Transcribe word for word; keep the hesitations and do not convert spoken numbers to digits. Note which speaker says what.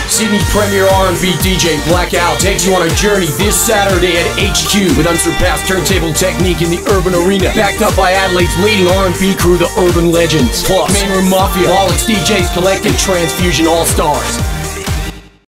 Speaker 1: Sydney's premier R and B D J Blackout takes you on a journey this Saturday at H Q with unsurpassed turntable technique in the urban arena, backed up by Adelaide's leading R and B crew, the Urban Legends, plus Mainroom Mafia, Wallets D Js Collective, Transfusion All-Stars.